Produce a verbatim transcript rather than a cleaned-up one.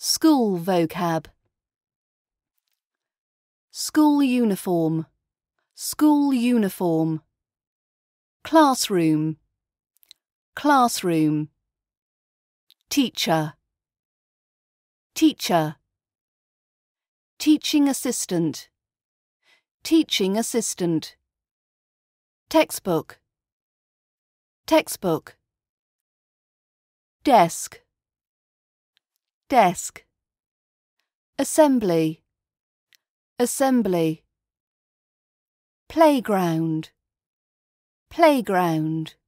School vocab. School uniform, school uniform. Classroom, classroom. Teacher, teacher. Teaching assistant, teaching assistant. Textbook, textbook. Desk, desk. Assembly, assembly. Playground, playground.